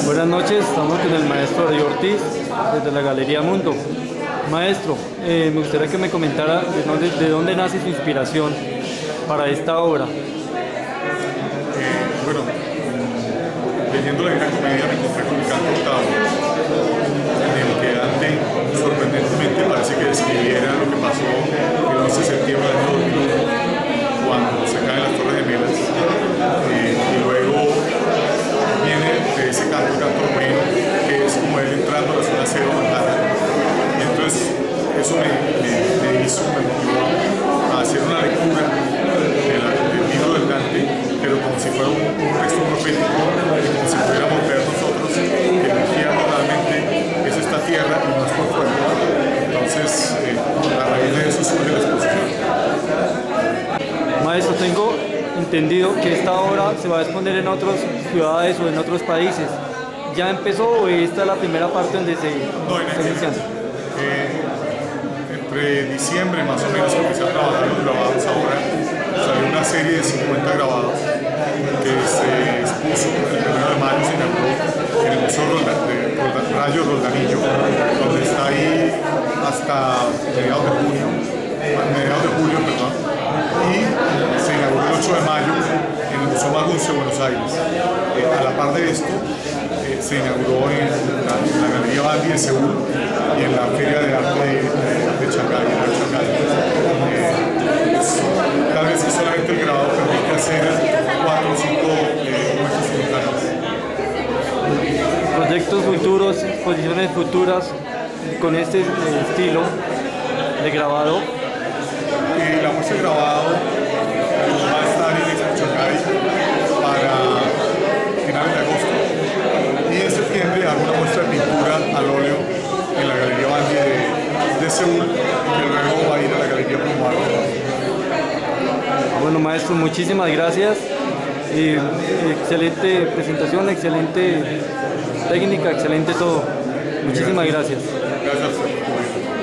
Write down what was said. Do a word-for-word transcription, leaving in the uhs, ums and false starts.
Buenas noches, estamos con el maestro Darío Ortiz desde la Galería Mundo. Maestro, eh, me gustaría que me comentara de dónde, de dónde nace su inspiración para esta obra. Eh, bueno, leyendo la Divina Comedia me encontré con el canto octavo, en el que Dante sorprendentemente parece que describiera lo que pasó el once de septiembre del año dos mil uno, cuando se caen las Torres Gemelas, eh, y luego viene de ese canto, el canto romero, que es como él entrando a la zona cero de Manhattan. Y entonces eso me, me, me hizo, me motivó a hacer una lectura de la, del libro del Dante, pero como si fuera un, un texto profético, como si pudiéramos ver nosotros que el infierno realmente es esta tierra y no es por fuera. Entonces, eh, a raíz de eso surge la exposición. Maestro, tengo entendido que esta obra se va a exponer en otras ciudades o en otros países. ¿Ya empezó o esta es la primera parte donde se no, está iniciando? Eh, entre diciembre más o menos empecé a trabajar en los grabados ahora. Salió una serie de cincuenta grabados que se expuso el primero de mayo, se inauguró en el Museo Rolda, de Rolda, Rayo Roldanillo, donde está ahí hasta mediados de junio, mediados de julio, perdón, y se inauguró el ocho de mayo en el Museo Maguncio de Buenos Aires. Eh, a la par de esto, eh, se inauguró en la, en la Galería Bandi de Seúl y en la Feria de Arte de, de, de Shanghái, de Shanghái. Eh, es, tal vez solamente el grabado permite hacer cuatro o cinco eh, muestras simultáneas. Proyectos futuros, exposiciones futuras con este eh, estilo de grabado. Eh, la muestra de grabado va a estar en Expo Shanghái para finales de agosto y en septiembre hago una muestra de pintura al óleo en la Galería Bandi de, de Seúl, que luego va a ir a la Galería Plumar. Bueno, maestro, muchísimas gracias. Eh, excelente presentación, excelente técnica, excelente todo. Muchísimas gracias. Gracias a usted.